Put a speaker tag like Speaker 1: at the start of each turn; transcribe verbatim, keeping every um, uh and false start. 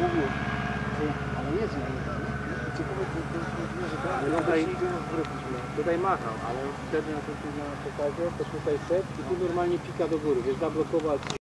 Speaker 1: Ale jest na nie.
Speaker 2: Tutaj, tutaj machał, ale wtedy na, na pokazie to tutaj szedł i tu normalnie pika do góry, wiesz, zablokował.